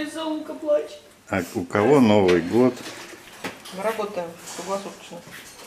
Ой, Саулка плачет. А у кого Новый год? Мы работаем круглосуточно.